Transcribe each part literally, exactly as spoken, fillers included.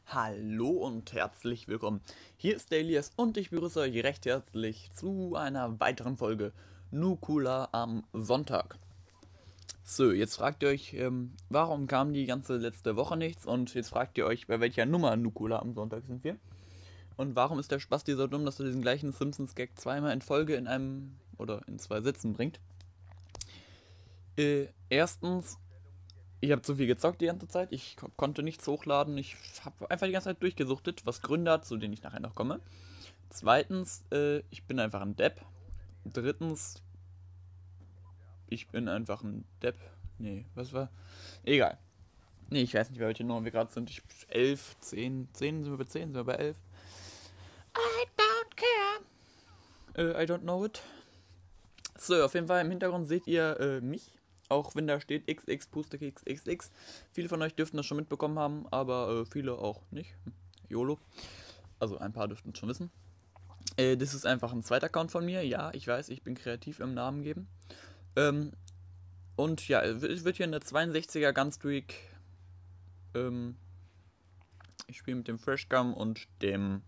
Hallo und herzlich willkommen. Hier ist der Elias und ich begrüße euch recht herzlich zu einer weiteren Folge Nukular am Sonntag. So, jetzt fragt ihr euch, ähm, warum kam die ganze letzte Woche nichts? Und jetzt fragt ihr euch, bei welcher Nummer Nukular am Sonntag sind wir? Und warum ist der Spasti so dumm, dass er diesen gleichen Simpsons-Gag zweimal in Folge in einem oder in zwei Sätzen bringt? Äh, erstens, ich habe zu viel gezockt die ganze Zeit. Ich ko- konnte nichts hochladen. Ich habe einfach die ganze Zeit durchgesuchtet, was Gründe hat, zu denen ich nachher noch komme. Zweitens, äh, ich bin einfach ein Depp. Drittens, ich bin einfach ein Depp. Nee, was war? Egal. Nee, ich weiß nicht, bei welcher Nummer wir gerade sind. Ich, elf, zehn, zehn, sind wir bei zehn, sind wir bei elf? I don't care. Äh, I don't know it. So, auf jeden Fall im Hintergrund seht ihr äh, mich. Auch wenn da steht X X Pustekeks X X. Viele von euch dürften das schon mitbekommen haben, aber äh, viele auch nicht. Hm, YOLO. Also ein paar dürften es schon wissen. Äh, das ist einfach ein zweiter Account von mir. Ja, ich weiß, ich bin kreativ im Namen geben. Ähm, und ja, es wird hier eine zweiundsechziger Gunstreak. Ähm, ich spiele mit dem Freshgum und dem.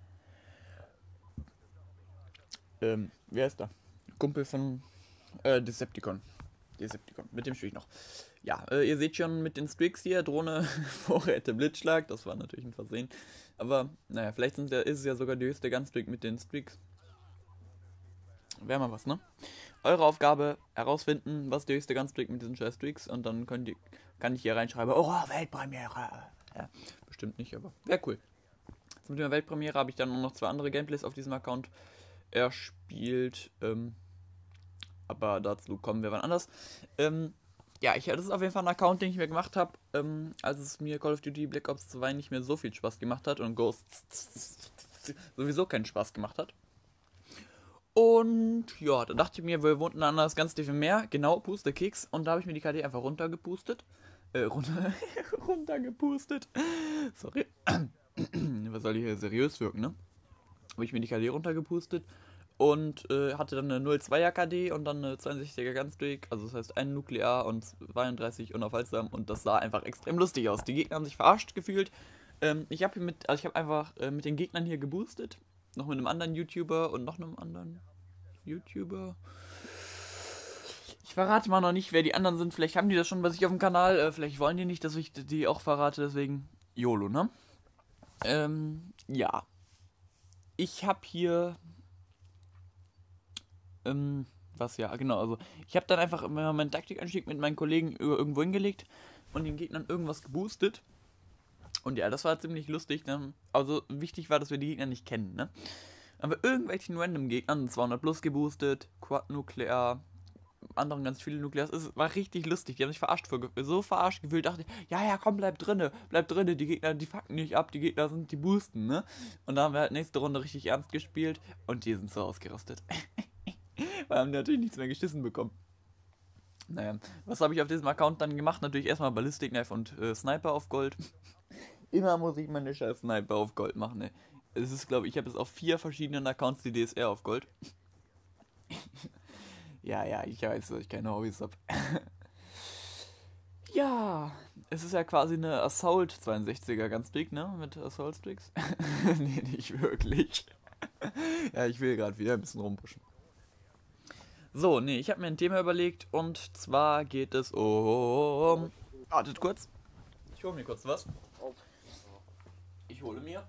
Ähm, wer ist da? Kumpel von äh, Decepticon. Decepticon, mit dem spiele ich noch. Ja, äh, ihr seht schon mit den Streaks hier, Drohne, Vorräte, Blitzschlag, das war natürlich ein Versehen. Aber, naja, vielleicht sind, ja, ist es ja sogar die höchste Gunstreak mit den Streaks. Wäre mal was, ne? Eure Aufgabe, herausfinden, was die höchste Gunstreak mit diesen scheiß Streaks und dann könnt ihr, kann ich hier reinschreiben, oh, Weltpremiere. Ja, bestimmt nicht, aber wäre cool. Zum Thema Weltpremiere habe ich dann noch zwei andere Gameplays auf diesem Account erspielt, ähm, aber dazu kommen wir wann anders. Ähm, ja, ich, das ist auf jeden Fall ein Account, den ich mir gemacht habe, ähm, als es mir Call of Duty Black Ops zwei nicht mehr so viel Spaß gemacht hat und Ghosts sowieso keinen Spaß gemacht hat. Und ja, da dachte ich mir, wir wohnten an das ganz tiefe Meer, genau, Pustekeks, und da habe ich mir die K D einfach runtergepustet. Äh, runter, runtergepustet. Sorry. Was soll ich hier seriös wirken, ne? Habe ich mir die K D runtergepustet und äh, hatte dann eine null Komma zweier K D und dann eine zweiundsechziger Gunstreak, also das heißt ein Nuklear und zweiunddreißig unaufhaltsam und das sah einfach extrem lustig aus. Die Gegner haben sich verarscht gefühlt. Ähm, ich habe mit, also ich habe einfach äh, mit den Gegnern hier geboostet, noch mit einem anderen YouTuber und noch einem anderen YouTuber. Ich verrate mal noch nicht, wer die anderen sind. Vielleicht haben die das schon bei sich auf dem Kanal. Äh, vielleicht wollen die nicht, dass ich die auch verrate. Deswegen YOLO, ne? Ähm, ja. Ich habe hier Ähm, was ja, genau, also ich habe dann einfach immer meinen Taktikanstieg mit meinen Kollegen irgendwo hingelegt und den Gegnern irgendwas geboostet. Und ja, das war ziemlich lustig. Ne? Also wichtig war, dass wir die Gegner nicht kennen. Ne? Aber irgendwelchen random Gegnern zweihundert plus geboostet, Quad Nuklear, anderen ganz viele Nuklears. Es war richtig lustig. Die haben sich verarscht vor, so verarscht gefühlt. Dachte, ja, ja, komm, bleib drinne, bleib drinne. Die Gegner, die fucken nicht ab. Die Gegner sind die Boosten, ne? Und da haben wir halt nächste Runde richtig ernst gespielt und die sind so ausgerastet. Wir haben natürlich nichts mehr geschissen bekommen. Naja, was habe ich auf diesem Account dann gemacht? Natürlich erstmal Ballistic Knife und äh, Sniper auf Gold. Immer muss ich meine scheiß Sniper auf Gold machen, ey. Es ist, glaube ich, ich habe jetzt auf vier verschiedenen Accounts die D S R auf Gold. Ja, ja, ich weiß, dass ich keine Hobbys habe. Ja, es ist ja quasi eine Assault zweiundsechziger ganz dick, ne? Mit Assault Sticks. Nee, nicht wirklich. Ja, ich will gerade wieder ein bisschen rumpushen. So, nee, ich habe mir ein Thema überlegt und zwar geht es um. Wartet kurz. Ich hole mir kurz was. Ich hole mir.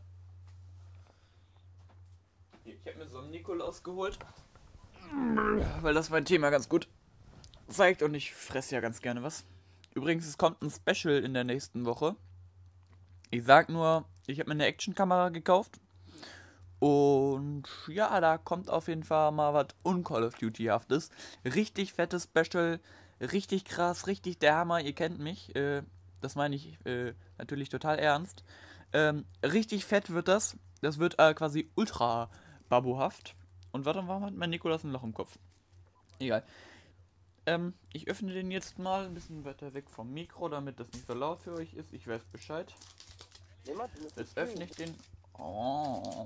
Hier, ich habe mir so einen Nikolaus geholt. Weil das mein Thema ganz gut zeigt und ich fresse ja ganz gerne was. Übrigens, es kommt ein Special in der nächsten Woche. Ich sag nur, ich habe mir eine Actionkamera gekauft. Und ja, da kommt auf jeden Fall mal was un-Call of Duty-haftes. Richtig fettes Special, richtig krass, richtig der Hammer, ihr kennt mich. Äh, das meine ich äh, natürlich total ernst. Ähm, richtig fett wird das. Das wird äh, quasi ultra babuhaft. Und warte, warum hat mein Nikolas ein Loch im Kopf? Egal. Ähm, ich öffne den jetzt mal ein bisschen weiter weg vom Mikro, damit das nicht so laut für euch ist. Ich weiß Bescheid. Jetzt öffne ich den. Oh.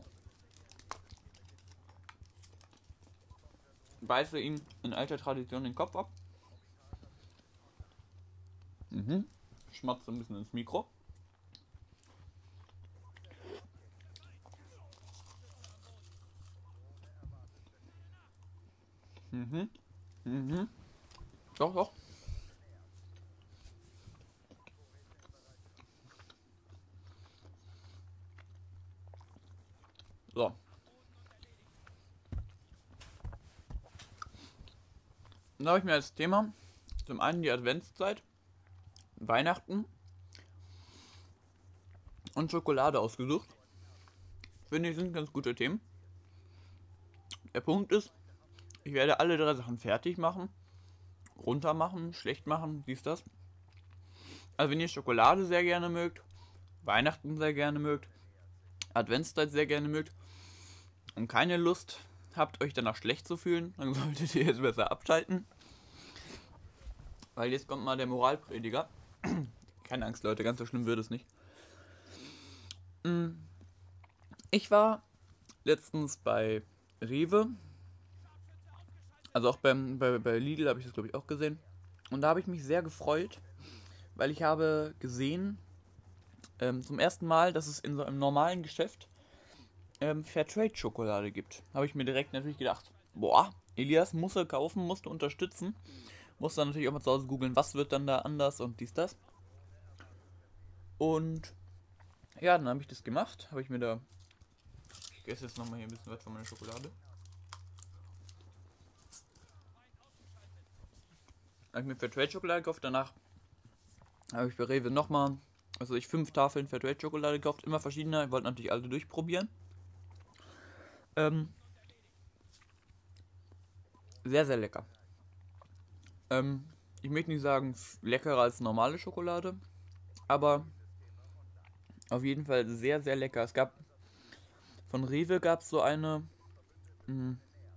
Beiße ihm in alter Tradition den Kopf ab. Mhm. Schmatze ein bisschen ins Mikro. Mhm. Mhm. Doch, doch. So. Dann habe ich mir als Thema zum einen die Adventszeit, Weihnachten und Schokolade ausgesucht. Finde ich, sind ganz gute Themen. Der Punkt ist, ich werde alle drei Sachen fertig machen, runter machen, schlecht machen, dies, das. Also wenn ihr Schokolade sehr gerne mögt, Weihnachten sehr gerne mögt, Adventszeit sehr gerne mögt und keine Lust habt, euch danach schlecht zu fühlen, dann solltet ihr jetzt besser abschalten. Weil jetzt kommt mal der Moralprediger. Keine Angst, Leute, ganz so schlimm wird es nicht. Ich war letztens bei Rewe. Also auch beim, bei, bei Lidl habe ich das, glaube ich, auch gesehen. Und da habe ich mich sehr gefreut, weil ich habe gesehen, ähm, zum ersten Mal, dass es in so einem normalen Geschäft ähm, Fairtrade-Schokolade gibt. Habe ich mir direkt natürlich gedacht, boah, Elias, musst du kaufen, musst du unterstützen. Muss dann natürlich auch mal zu Hause googeln, was wird dann da anders und dies, das. Und ja, dann habe ich das gemacht. Habe ich mir da... Ich esse jetzt nochmal hier ein bisschen was von meiner Schokolade. Habe ich mir Fairtrade-Schokolade gekauft. Danach habe ich bei Rewe nochmal, also ich fünf Tafeln Fairtrade-Schokolade gekauft. Immer verschiedene. Ich wollte natürlich alle durchprobieren. Ähm, sehr, sehr lecker. Ähm, ich möchte nicht sagen leckerer als normale Schokolade, aber auf jeden Fall sehr, sehr lecker. Es gab, von Rewe gab es so eine, mh,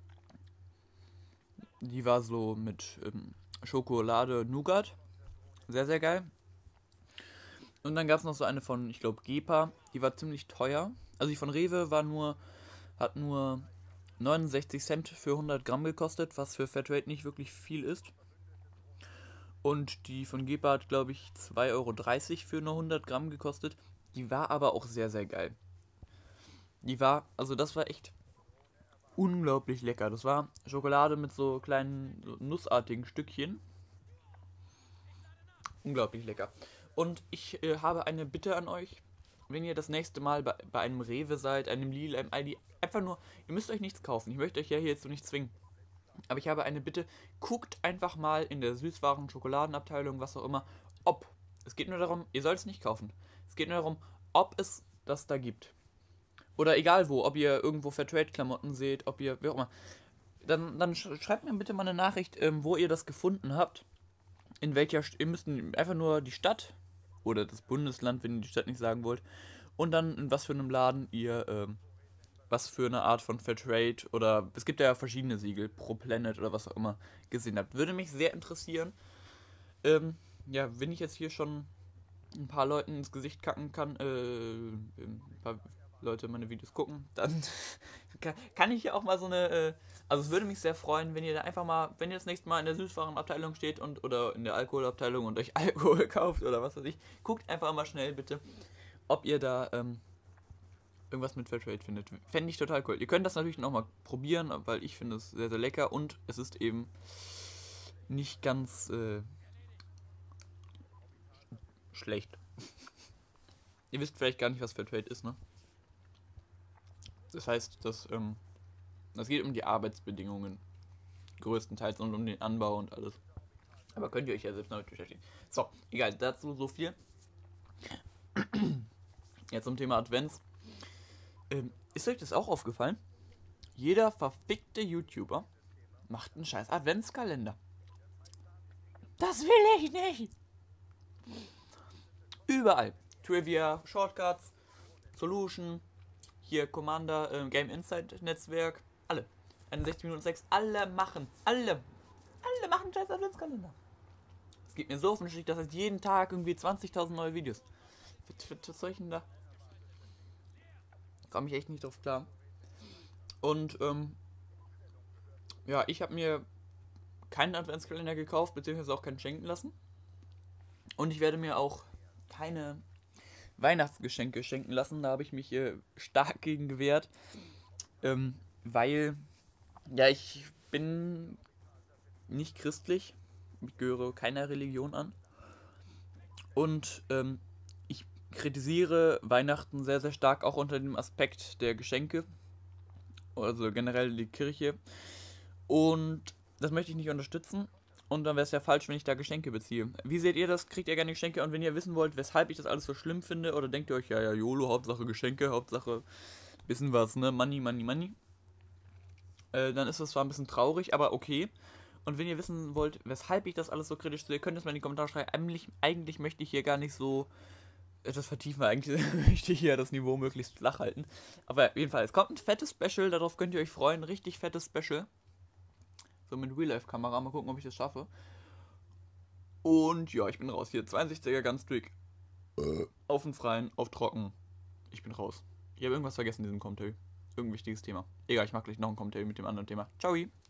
die war so mit ähm, Schokolade Nougat. Sehr, sehr geil. Und dann gab es noch so eine von, ich glaube, Gepa. Die war ziemlich teuer. Also die von Rewe war nur, hat nur neunundsechzig Cent für hundert Gramm gekostet, was für Fairtrade nicht wirklich viel ist. Und die von Gepa hat, glaube ich, zwei Euro dreißig für nur hundert Gramm gekostet. Die war aber auch sehr, sehr geil. Die war, also das war echt unglaublich lecker. Das war Schokolade mit so kleinen so nussartigen Stückchen. Unglaublich lecker. Und ich äh, habe eine Bitte an euch. Wenn ihr das nächste Mal bei, bei einem Rewe seid, einem Lidl, einem Aldi, einfach nur, ihr müsst euch nichts kaufen. Ich möchte euch ja hier jetzt so nicht zwingen. Aber ich habe eine Bitte. Guckt einfach mal in der Süßwaren-, Schokoladenabteilung, was auch immer, ob. Es geht nur darum, ihr sollt es nicht kaufen. Es geht nur darum, ob es das da gibt. Oder egal wo, ob ihr irgendwo Fairtrade-Klamotten seht, ob ihr, wie auch immer. Dann, dann schreibt mir bitte mal eine Nachricht, ähm, wo ihr das gefunden habt. In welcher, St- ihr müsst einfach nur die Stadt oder das Bundesland, wenn ihr die Stadt nicht sagen wollt. Und dann in was für einem Laden ihr, ähm, was für eine Art von Fairtrade oder es gibt ja verschiedene Siegel, Pro Planet oder was auch immer, gesehen habt. Würde mich sehr interessieren. Ähm, ja, wenn ich jetzt hier schon ein paar Leuten ins Gesicht kacken kann, äh, ein paar Leute meine Videos gucken, dann kann ich ja auch mal so eine, äh, also es würde mich sehr freuen, wenn ihr da einfach mal, wenn ihr das nächste Mal in der Süßwarenabteilung steht und oder in der Alkoholabteilung und euch Alkohol kauft oder was weiß ich, guckt einfach mal schnell bitte, ob ihr da ähm, irgendwas mit Fairtrade findet. Fände ich total cool. Ihr könnt das natürlich nochmal probieren, weil ich finde es sehr, sehr lecker und es ist eben nicht ganz äh, schlecht. Ihr wisst vielleicht gar nicht, was Fairtrade ist, ne? Das heißt, dass ähm, es geht um die Arbeitsbedingungen größtenteils und um den Anbau und alles. Aber könnt ihr euch ja selbst damit beschäftigen. So, egal, dazu so viel. Jetzt zum Thema Advents. Ähm, ist euch das auch aufgefallen? Jeder verfickte YouTuber macht einen scheiß Adventskalender. Das will ich nicht! Überall. Trivia, Shortcuts, Solution, hier Commander, äh, Game Insight Netzwerk, alle. einundsechzig Minuten sechs, alle machen, alle, alle machen scheiß Adventskalender. Es geht mir so auf den Stich, das heißt jeden Tag irgendwie zwanzigtausend neue Videos. Was soll ich denn da? Komme ich echt nicht drauf klar. Und, ähm, ja, ich habe mir keinen Adventskalender gekauft, beziehungsweise auch keinen schenken lassen. Und ich werde mir auch keine Weihnachtsgeschenke schenken lassen. Da habe ich mich äh, stark gegen gewehrt. Ähm, weil, ja, ich bin nicht christlich. Ich gehöre keiner Religion an. Und ähm, ich kritisiere Weihnachten sehr, sehr stark auch unter dem Aspekt der Geschenke. Also generell die Kirche. Und das möchte ich nicht unterstützen. Und dann wäre es ja falsch, wenn ich da Geschenke beziehe. Wie seht ihr das? Kriegt ihr gerne Geschenke? Und wenn ihr wissen wollt, weshalb ich das alles so schlimm finde, oder denkt ihr euch, ja, ja, YOLO, Hauptsache Geschenke, Hauptsache wissen was, ne? Money, money, money. Äh, dann ist das zwar ein bisschen traurig, aber okay. Und wenn ihr wissen wollt, weshalb ich das alles so kritisch sehe, könnt ihr es mal in die Kommentare schreiben. Eigentlich, eigentlich möchte ich hier gar nicht so etwas vertiefen, eigentlich möchte ich hier das Niveau möglichst flach halten. Aber auf jeden Fall, es kommt ein fettes Special, darauf könnt ihr euch freuen. Richtig fettes Special. So mit Real-Life-Kamera, mal gucken, ob ich das schaffe. Und ja, ich bin raus. Hier, zweiundsechziger Gunstreak. Auf den Freien, auf Trocken. Ich bin raus. Ich habe irgendwas vergessen in diesem Commentary. Irgendein wichtiges Thema. Egal, ich mache gleich noch ein Commentary mit dem anderen Thema. Ciao!